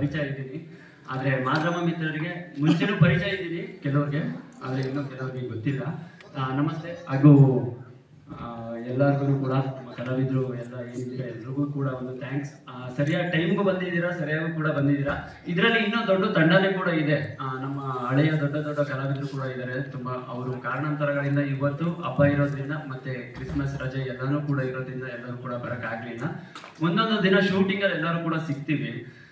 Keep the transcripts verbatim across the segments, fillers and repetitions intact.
ಪರಿಚಯ ಇದ್ದೀನಿ. ಆದರೆ ಮಾಧ್ಯಮ ಮಿತ್ರರಿಗೆ ಮುಂಚೆನೂ ಪರಿಚಯ ಇದ್ದೀನಿ ಕೆಲವ್ರಿಗೆ, ಆದರೆ ಇನ್ನೂ ಕೆಲವರಿಗೆ ಗೊತ್ತಿಲ್ಲ. ನಮಸ್ತೆ. ಹಾಗೂ ಎಲ್ಲರಿಗೂ ಕೂಡ ನಮ್ಮ ಕಲಾವಿದರು ಎಲ್ಲ ಏನಿದ್ರೆ ಎಲ್ರಿಗೂ ಕೂಡ ಒಂದು ಥ್ಯಾಂಕ್ಸ್. ಸರಿಯಾದ ಟೈಮ್ಗೂ ಬಂದಿದ್ದೀರಾ, ಸರಿಯಾಗಿ ಕೂಡ ಬಂದಿದ್ದೀರಾ. ಇದರಲ್ಲಿ ಇನ್ನೂ ದೊಡ್ಡ ತಂಡನೇ ಕೂಡ ಇದೆ. ನಮ್ಮ ಹಳೆಯ ದೊಡ್ಡ ದೊಡ್ಡ ಕಲಾವಿದರು ಕೂಡ ಇದ್ದಾರೆ ತುಂಬ. ಅವರು ಕಾರಣಾಂತರಗಳಿಂದ ಇವತ್ತು ಹಬ್ಬ ಇರೋದ್ರಿಂದ ಮತ್ತೆ ಕ್ರಿಸ್ಮಸ್ ರಜೆ ಎಲ್ಲನೂ ಕೂಡ ಇರೋದ್ರಿಂದ ಎಲ್ಲರೂ ಕೂಡ ಬರೋಕ್ಕಾಗಲಿಲ್ಲ. ಒಂದೊಂದು ದಿನ ಶೂಟಿಂಗಲ್ಲಿ ಎಲ್ಲರೂ ಕೂಡ ಸಿಗ್ತೀವಿ.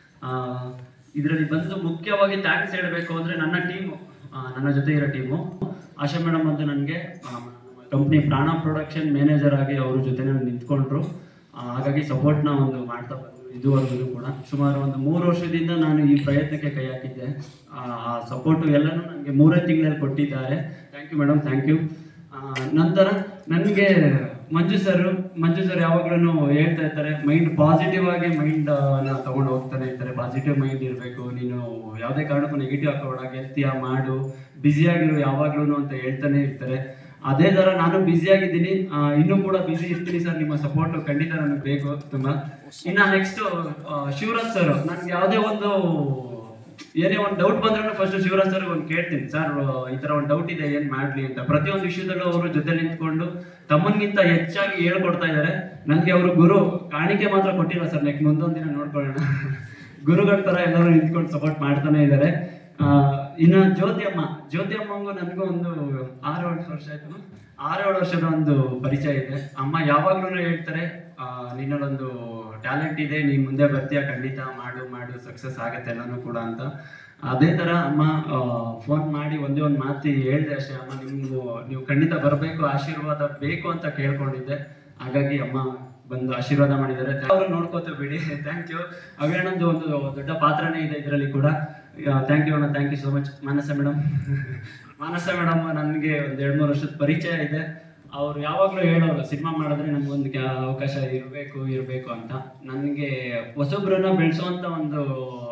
ಇದರಲ್ಲಿ ಬಂದು ಮುಖ್ಯವಾಗಿ ಥ್ಯಾಂಕ್ಸ್ ಹೇಳಬೇಕು ಅಂದರೆ ನನ್ನ ಟೀಮು, ನನ್ನ ಜೊತೆ ಇರೋ ಟೀಮು. ಆಶಾ ಮೇಡಮ್ ಅಂತ ನನಗೆ ಕಂಪ್ನಿ ಪ್ರಾಣ ಪ್ರೊಡಕ್ಷನ್ ಮ್ಯಾನೇಜರ್ ಆಗಿ ಅವ್ರ ಜೊತೆ ನಿಂತ್ಕೊಂಡ್ರು. ಹಾಗಾಗಿ ಸಪೋರ್ಟ್ನ ಒಂದು ಮಾಡ್ತಾ ಬಂದರು ಇದುವರೆಗೂ ಕೂಡ. ಸುಮಾರು ಒಂದು ಮೂರು ವರ್ಷದಿಂದ ನಾನು ಈ ಪ್ರಯತ್ನಕ್ಕೆ ಕೈ ಹಾಕಿದ್ದೆ. ಆ ಸಪೋರ್ಟು ಎಲ್ಲನೂ ನನಗೆ ಮೂರೇ ತಿಂಗಳಲ್ಲಿ ಕೊಟ್ಟಿದ್ದಾರೆ. Thank you madam, thank you. ನಂತರ ನನಗೆ ಮಂಜು ಸರ್ ಮಂಜು ಸರ್ ಯಾವಾಗಲೂ ಹೇಳ್ತಾ ಇರ್ತಾರೆ, ಮೈಂಡ್ ಪಾಸಿಟಿವ್ ಆಗಿ ಮೈಂಡನ್ನ ತೊಗೊಂಡು ಹೋಗ್ತಾನೆ ಇರ್ತಾರೆ. ಪಾಸಿಟಿವ್ ಮೈಂಡ್ ಇರಬೇಕು, ನೀನು ಯಾವುದೇ ಕಾರಣಕ್ಕೂ ನೆಗೆಟಿವ್ ಹಾಕೋಬೇಡ, ಗೆಲ್ತೀಯ ಮಾಡು, ಬ್ಯುಸಿಯಾಗಿರು ಯಾವಾಗ್ಲೂ ಅಂತ ಹೇಳ್ತಾನೆ ಇರ್ತಾರೆ. ಅದೇ ಥರ ನಾನು ಬ್ಯುಸಿಯಾಗಿದ್ದೀನಿ, ಇನ್ನೂ ಕೂಡ ಬ್ಯುಸಿ ಇರ್ತೀನಿ ಸರ್. ನಿಮ್ಮ ಸಪೋರ್ಟು ಖಂಡಿತ ನನಗೆ ಬೇಕು ತುಂಬ. ಇನ್ನು ನೆಕ್ಸ್ಟು ಶಿವರಾಜ್ ಸರ್, ನನಗೆ ಯಾವುದೇ ಒಂದು ಏನೇ ಒಂದು ಡೌಟ್ ಬಂದ್ರೂ ಫಸ್ಟ್ ಶಿವರಾಜ್ ಸರ್ ಒಂದು ಕೇಳ್ತೀನಿ, ಸರ್ ಈ ಥರ ಒಂದು ಡೌಟ್ ಇದೆ ಏನು ಮಾಡಲಿ ಅಂತ. ಪ್ರತಿಯೊಂದು ವಿಷಯದಲ್ಲೂ ಅವರು ಜೊತೆ ನಿಂತ್ಕೊಂಡು ತಮ್ಮನಿಗಿಂತ ಹೆಚ್ಚಾಗಿ ಹೇಳ್ಕೊಡ್ತಾ ಇದ್ದಾರೆ. ನನಗೆ ಅವರು ಗುರು, ಕಾಣಿಕೆ ಮಾತ್ರ ಕೊಟ್ಟಿಲ್ಲ ಸರ್. ನೆಕ್ಸ್ಟ್ ಮುಂದೊಂದು ದಿನ ನೋಡ್ಕೊಳ್ಳೋಣ. ಗುರುಗಳ ಥರ ಎಲ್ಲರೂ ನಿಂತ್ಕೊಂಡು ಸಪೋರ್ಟ್ ಮಾಡ್ತಾನೆ ಇದ್ದಾರೆ. ಇನ್ನು ಜ್ಯೋತಿ ಅಮ್ಮ ಜ್ಯೋತಿ ಅಮ್ಮಂಗೂ ನನಗೂ ಒಂದು ಆರು ಏಳು ವರ್ಷ ಆಯ್ತು, ಆರು ಏಳು ವರ್ಷದ ಒಂದು ಪರಿಚಯ ಇದೆ. ಅಮ್ಮ ಯಾವಾಗ್ಲೂ ಹೇಳ್ತಾರೆ, ನಿನ್ನಲ್ಲೊಂದು ಟ್ಯಾಲೆಂಟ್ ಇದೆ, ನೀನು ಮುಂದೆ ಬರ್ತೀಯ, ಖಂಡಿತ ಮಾಡು ಮಾಡು ಸಕ್ಸಸ್ ಆಗತ್ತೆ ಎಲ್ಲನೂ ಕೂಡ ಅಂತ. ಅದೇ ಥರ ಅಮ್ಮ ಫೋನ್ ಮಾಡಿ ಒಂದೇ ಒಂದು ಮಾತು ಹೇಳಿದೆ ಅಷ್ಟೇ, ಅಮ್ಮ ನಿಮ್ಗೂ ನೀವು ಖಂಡಿತ ಬರಬೇಕು, ಆಶೀರ್ವಾದ ಬೇಕು ಅಂತ ಕೇಳ್ಕೊಂಡಿದ್ದೆ. ಹಾಗಾಗಿ ಅಮ್ಮ ಬಂದು ಆಶೀರ್ವಾದ ಮಾಡಿದ್ದಾರೆ. ಅವರು ನೋಡ್ಕೋತ ಬಿಡಿ. Thank you. ಅವೇನೊಂದು ಒಂದು ದೊಡ್ಡ ಪಾತ್ರನೇ ಇದೆ ಇದರಲ್ಲಿ ಕೂಡ. ಥ್ಯಾಂಕ್ ಯು ಅಣ್ಣ, thank you so much. Manasa madam Manasa madam ನನಗೆ ಒಂದು ಎರಡು ಮೂರು ವರ್ಷದ ಪರಿಚಯ ಇದೆ. ಅವ್ರು ಯಾವಾಗಲೂ ಹೇಳೋರು, ಸಿನಿಮಾ ಮಾಡಿದ್ರೆ ನಮಗೊಂದು ಅವಕಾಶ ಇರಬೇಕು ಇರಬೇಕು ಅಂತ. ನನಗೆ ಹೊಸೊಬ್ರನ್ನ ಬೆಳೆಸೋವಂಥ ಒಂದು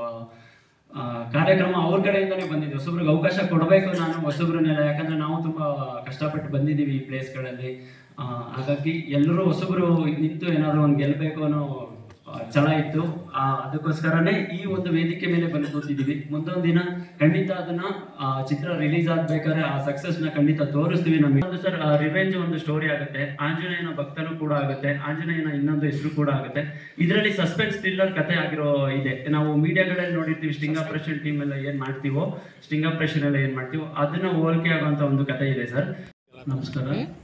ಕಾರ್ಯಕ್ರಮ ಅವ್ರ ಕಡೆಯಿಂದನೇ ಬಂದಿದೆ. ಹೊಸೊಬ್ರಿಗೆ ಅವಕಾಶ ಕೊಡಬೇಕು ನಾನು ಹೊಸೊಬ್ರನ್ನೆಲ್ಲ, ಯಾಕಂದರೆ ನಾವು ತುಂಬ ಕಷ್ಟಪಟ್ಟು ಬಂದಿದ್ದೀವಿ ಈ ಪ್ಲೇಸ್ಗಳಲ್ಲಿ. ಹಾಗಾಗಿ ಎಲ್ಲರೂ ಹೊಸಬ್ರು ನಿಂತು ಏನಾದರೂ ಒಂದು ಗೆಲ್ಲಬೇಕು ಅನ್ನೋ ಛಲ ಇತ್ತು. ಅದಕ್ಕೋಸ್ಕರನೇ ಈ ಒಂದು ವೇದಿಕೆ ಮೇಲೆ ಬಂದು ಕೂತಿದ್ದೀವಿ. ಮುಂದೊಂದು ದಿನ ಖಂಡಿತ ಅದನ್ನ ಚಿತ್ರ ರಿಲೀಸ್ ಆಗ್ಬೇಕಾದ್ರೆ ಆ ಸಕ್ಸಸ್ನ ಖಂಡಿತ ತೋರಿಸ್ತೀವಿ. ನಮಗೆ ಒಂದು ಸರ್ ರಿವೆಂಜ್ ಒಂದು ಸ್ಟೋರಿ ಆಗುತ್ತೆ, ಆಂಜನೇಯನ ಭಕ್ತನೂ ಕೂಡ ಆಗುತ್ತೆ, ಆಂಜನೇಯನ ಇನ್ನೊಂದು ಹೆಸರು ಕೂಡ ಆಗುತ್ತೆ. ಇದರಲ್ಲಿ ಸಸ್ಪೆನ್ಸ್ ಥ್ರಿಲ್ಲರ್ ಕತೆ ಆಗಿರೋ ಇದೆ. ನಾವು ಮೀಡಿಯಾಗಳಲ್ಲಿ ನೋಡಿರ್ತೀವಿ, ಸ್ಟಿಂಗ್ ಆಪರೇಷನ್ ಟೀಮ್ ಎಲ್ಲ ಏನು ಮಾಡ್ತೀವೋ, ಸ್ಟಿಂಗ್ ಆಪರೇಷನ್ ಎಲ್ಲ ಏನು ಮಾಡ್ತೀವೋ ಅದನ್ನ ಹೋಲಿಕೆ ಆಗುವಂಥ ಒಂದು ಕತೆ ಇದೆ ಸರ್. ನಮಸ್ಕಾರ.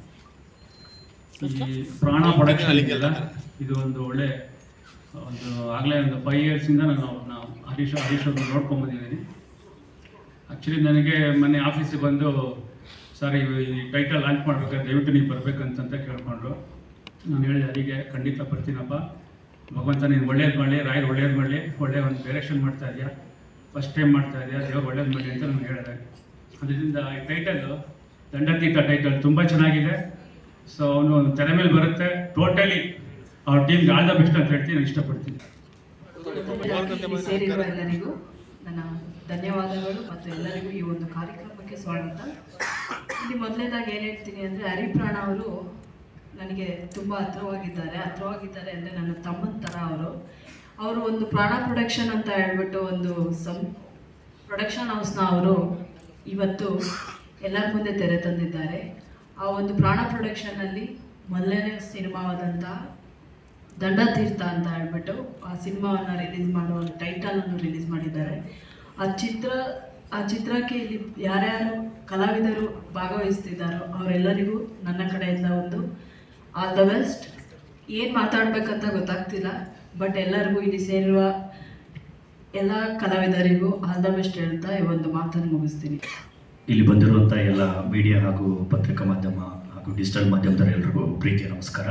ಈ ಪ್ರಾಣ ಪ್ರೊಡಕ್ಷನ್ ಇದು ಒಂದು ಒಳ್ಳೆ ಒಂದು ಆಗಲೇ ಒಂದು ಫೈವ್ ಇಯರ್ಸಿಂದ ನಾನು ನಾವು ಹರೀಶ್ ಹರೀಶ್ ಅವ್ರನ್ನ ನೋಡ್ಕೊಂಬಂದಿದ್ದೀನಿ. ಆ್ಯಕ್ಚುಲಿ ನನಗೆ ಮೊನ್ನೆ ಆಫೀಸಿಗೆ ಬಂದು, ಸರ್ ಈ ಟೈಟಲ್ ಲಾಂಚ್ ಮಾಡ್ಬೇಕಾದ್ರೆ ದಯವಿಟ್ಟು ನೀವು ಬರಬೇಕಂತಂತ ಕೇಳ್ಕೊಂಡ್ರು. ನಾನು ಹೇಳಿದೆ, ಅಲ್ಲಿಗೆ ಖಂಡಿತ ಬರ್ತೀನಪ್ಪ, ಭಗವಂತ ನೀನು ಒಳ್ಳೇದು ಮಾಡಲಿ, ರಾಯರ್ ಒಳ್ಳೇದು ಮಾಡಲಿ, ಒಳ್ಳೆಯ ಒಂದು ಡೈರೆಕ್ಷನ್ ಮಾಡ್ತಾ ಇದೆಯಾ, ಫಸ್ಟ್ ಟೈಮ್ ಮಾಡ್ತಾ ಇದೆಯಾ, ದೇವ್ರು ಒಳ್ಳೇದು ಮಾಡಲಿ ಅಂತ ನಾನು ಹೇಳಿದೆ. ಅದರಿಂದ ಈ ಟೈಟಲ್ಲು ದಂಡತೀರ್ಥ ಟೈಟಲ್ ತುಂಬ ಚೆನ್ನಾಗಿದೆ. ಸೊ ಅವನು ತೆರೆ ಮೇಲೆ ಬರುತ್ತೆ. ಟೋಟಲಿ ಅವ್ರ ಟೀಮ್ಗೆ ಆಲ್ ದ ಬೆಸ್ಟ್ ಅಂತ ಹೇಳ್ತೀನಿ, ನಾನು ಇಷ್ಟಪಡ್ತೀನಿ. ಸೇರಿರುವ ಎಲ್ಲರಿಗೂ ನನ್ನ ಧನ್ಯವಾದಗಳು ಮತ್ತು ಎಲ್ಲರಿಗೂ ಈ ಒಂದು ಕಾರ್ಯಕ್ರಮಕ್ಕೆ ಸ್ವಾಗತ. ಇಲ್ಲಿ ಮೊದಲನೇದಾಗಿ ಏನು ಹೇಳ್ತೀನಿ ಅಂದರೆ, ಹರಿಪ್ರಾಣ ಅವರು ನನಗೆ ತುಂಬ ಹತ್ರವಾಗಿದ್ದಾರೆ. ಹತ್ರವಾಗಿದ್ದಾರೆ ಅಂದರೆ ನನ್ನ ತಮ್ಮನ ಥರ ಅವರು. ಅವರು ಒಂದು ಪ್ರಾಣ ಪ್ರೊಡಕ್ಷನ್ ಅಂತ ಹೇಳ್ಬಿಟ್ಟು ಒಂದು ಸಂ ಪ್ರೊಡಕ್ಷನ್ ಹೌಸ್ನ ಅವರು ಇವತ್ತು ಎಲ್ಲರ ಮುಂದೆ ತೆರೆ ತಂದಿದ್ದಾರೆ. ಆ ಒಂದು ಪ್ರಾಣ ಪ್ರೊಡಕ್ಷನಲ್ಲಿ ಮೊದಲನೇ ಸಿನಿಮಾವಾದಂಥ ದಂಡತೀರ್ಥ ಅಂತ ಹೇಳ್ಬಿಟ್ಟು ಆ ಸಿನಿಮಾವನ್ನು ರಿಲೀಸ್ ಮಾಡುವ ಟೈಟಲನ್ನು ರಿಲೀಸ್ ಮಾಡಿದ್ದಾರೆ. ಆ ಚಿತ್ರ ಆ ಚಿತ್ರಕ್ಕೆ ಇಲ್ಲಿ ಯಾರ್ಯಾರು ಕಲಾವಿದರು ಭಾಗವಹಿಸ್ತಿದ್ದಾರೋ ಅವರೆಲ್ಲರಿಗೂ ನನ್ನ ಕಡೆಯಿಂದ ಒಂದು ಆಲ್ ದ ಬೆಸ್ಟ್. ಏನು ಮಾತಾಡಬೇಕಂತ ಗೊತ್ತಾಗ್ತಿಲ್ಲ, ಬಟ್ ಎಲ್ಲರಿಗೂ ಇಲ್ಲಿ ಸೇರಿರುವ ಎಲ್ಲ ಕಲಾವಿದರಿಗೂ ಆಲ್ ದ ಬೆಸ್ಟ್ ಹೇಳ್ತಾ ಈ ಒಂದು ಮಾತನ್ನು ಮುಗಿಸ್ತೀನಿ. ಇಲ್ಲಿ ಬಂದಿರುವಂಥ ಎಲ್ಲ ಮೀಡಿಯಾ ಹಾಗೂ ಪತ್ರಿಕಾ ಮಾಧ್ಯಮ ಹಾಗೂ ಡಿಜಿಟಲ್ ಮಾಧ್ಯಮದವರು ಎಲ್ರಿಗೂ ಪ್ರೀತಿಯ ನಮಸ್ಕಾರ.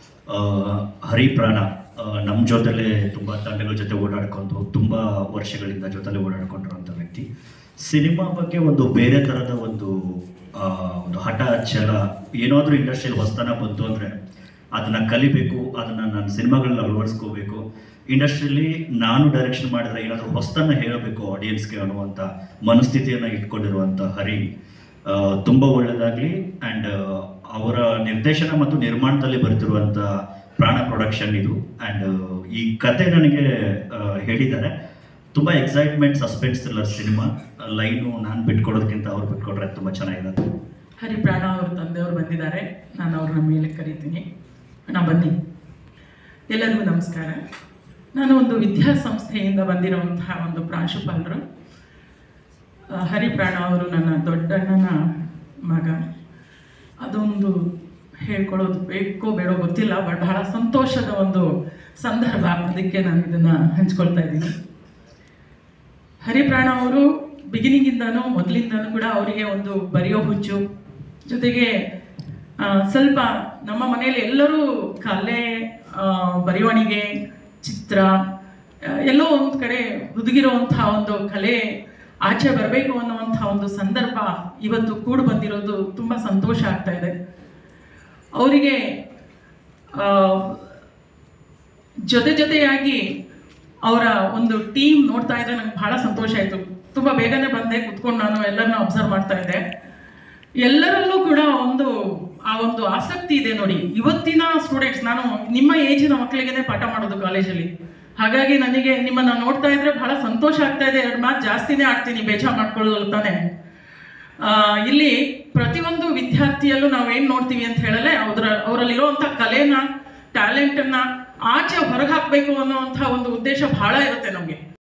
ಹರಿಪ್ರಾಣ ನಮ್ಮ ಜೊತೆಲೇ ತುಂಬ ತಂಡಗಳ ಜೊತೆ ಓಡಾಡ್ಕೊಂಡು ತುಂಬ ವರ್ಷಗಳಿಂದ ಜೊತೆಲೇ ಓಡಾಡ್ಕೊಂಡಿರುವಂಥ ವ್ಯಕ್ತಿ. ಸಿನಿಮಾ ಬಗ್ಗೆ ಒಂದು ಬೇರೆ ಥರದ ಒಂದು ಒಂದು ಹಠ ಛಲ, ಏನಾದರೂ ಇಂಡಸ್ಟ್ರಿಯಲ್ಲಿ ಹೊಸತನ ಬಂತು ಅಂದರೆ ಅದನ್ನು ಕಲಿಬೇಕು, ಅದನ್ನು ನಾನು ಸಿನಿಮಾಗಳನ್ನ ಅಳವಡಿಸ್ಕೋಬೇಕು, ಇಂಡಸ್ಟ್ರಿಯಲ್ಲಿ ನಾನು ಡೈರೆಕ್ಷನ್ ಮಾಡಿದ್ರೆ ಏನಾದರೂ ಹೊಸತನ್ನ ಹೇಳಬೇಕು ಆಡಿಯನ್ಸ್ಗೆ ಅನ್ನುವಂಥ ಮನಸ್ಥಿತಿಯನ್ನು ಇಟ್ಕೊಂಡಿರುವಂಥ ಹರಿ ತುಂಬ ಒಳ್ಳೆಯದಾಗಲಿ. ಆ್ಯಂಡ್ ಅವರ ನಿರ್ದೇಶನ ಮತ್ತು ನಿರ್ಮಾಣದಲ್ಲಿ ಬರ್ತಿರುವಂಥ ಪ್ರಾಣ ಪ್ರೊಡಕ್ಷನ್ ಇದು. ಆ್ಯಂಡ್ ಈ ಕತೆ ನನಗೆ ಹೇಳಿದ್ದಾರೆ. ತುಂಬ excitement suspense thriller cinema. Line ನಾನು ಬಿಟ್ಕೊಡೋದಕ್ಕಿಂತ ಅವ್ರು ಬಿಟ್ಕೊಟ್ರೆ ತುಂಬ ಚೆನ್ನಾಗಿದೆ. ಹರಿಪ್ರಾಣ ಅವ್ರ ತಂದೆಯವರು ಬಂದಿದ್ದಾರೆ, ನಾನು ಅವ್ರನ್ನ ಮೇಲೆ ಕರಿತೀನಿ. ಅಣ್ಣ ಬನ್ನಿ. ಎಲ್ಲರಿಗೂ ನಮಸ್ಕಾರ. ನಾನು ಒಂದು ವಿದ್ಯಾಸಂಸ್ಥೆಯಿಂದ ಬಂದಿರುವಂತಹ ಒಂದು ಪ್ರಾಂಶುಪಾಲರು. ಹರಿಪ್ರಾಣ ಅವರು ನನ್ನ ದೊಡ್ಡಣ್ಣನ ಮಗ. ಅದೊಂದು ಹೇಳ್ಕೊಳ್ಳೋದು ಬೇಕೋ ಬೇಡೋ ಗೊತ್ತಿಲ್ಲ, ಬಟ್ ಬಹಳ ಸಂತೋಷದ ಒಂದು ಸಂದರ್ಭ, ಅದಕ್ಕೆ ನಾನು ಇದನ್ನು ಹಂಚ್ಕೊಳ್ತಾ ಇದ್ದೀನಿ. ಹರಿಪ್ರಾಣ ಅವರು ಬಿಗಿನಿಂಗಿಂದನೂ ಮೊದಲಿಂದನೂ ಕೂಡ ಅವರಿಗೆ ಒಂದು ಬರೆಯೋ ಹುಚ್ಚು, ಜೊತೆಗೆ ಸ್ವಲ್ಪ ನಮ್ಮ ಮನೆಯಲ್ಲಿ ಎಲ್ಲರೂ ಕಲೆ, ಬರವಣಿಗೆ, ಚಿತ್ರ ಎಲ್ಲೋ ಒಂದು ಕಡೆ ಹುದುಗಿರುವಂಥ ಒಂದು ಕಲೆ ಆಚೆ ಬರಬೇಕು ಅನ್ನುವಂಥ ಒಂದು ಸಂದರ್ಭ ಇವತ್ತು ಕೂಡು ಬಂದಿರೋದು ತುಂಬ ಸಂತೋಷ ಆಗ್ತಾ ಇದೆ. ಅವರಿಗೆ ಜೊತೆ ಜೊತೆಯಾಗಿ ಅವರ ಒಂದು ಟೀಮ್ ನೋಡ್ತಾ ಇದ್ದರೆ ನಂಗೆ ಬಹಳ ಸಂತೋಷ ಆಯಿತು. ತುಂಬ ಬೇಗನೆ ಬಂದೆ, ಕುತ್ಕೊಂಡು ನಾನು ಎಲ್ಲರನ್ನ ಅಬ್ಸರ್ವ್ ಮಾಡ್ತಾ ಇದ್ದೆ. ಎಲ್ಲರಲ್ಲೂ ಕೂಡ ಒಂದು ಆ ಒಂದು ಆಸಕ್ತಿ ಇದೆ ನೋಡಿ. ಇವತ್ತಿನ ಸ್ಟೂಡೆಂಟ್ಸ್, ನಾನು ನಿಮ್ಮ ಏಜಿನ ಮಕ್ಕಳಿಗೆ ಪಾಠ ಮಾಡೋದು ಕಾಲೇಜಲ್ಲಿ, ಹಾಗಾಗಿ ನನಗೆ ನಿಮ್ಮನ್ನು ನೋಡ್ತಾ ಇದ್ರೆ ಬಹಳ ಸಂತೋಷ ಆಗ್ತಾ ಇದೆ. ಎರಡು ಮಾತು ಜಾಸ್ತಿನೇ ಆಡ್ತೀನಿ, ಬೇಜಾರು ಮಾಡ್ಕೊಳ್ಳೋದು ತಾನೆ. ಇಲ್ಲಿ ಪ್ರತಿಯೊಂದು ವಿದ್ಯಾರ್ಥಿಯಲ್ಲೂ ನಾವೇನು ನೋಡ್ತೀವಿ ಅಂತ ಹೇಳಲೆ ಅವರ ಅವರಲ್ಲಿರುವಂಥ ಕಲೆನ, ಟ್ಯಾಲೆಂಟನ್ನು ಆಚೆ ಹೊರಗೆ ಹಾಕಬೇಕು ಅನ್ನೋವಂಥ ಒಂದು ಉದ್ದೇಶ ಬಹಳ ಇರುತ್ತೆ ನಮಗೆ.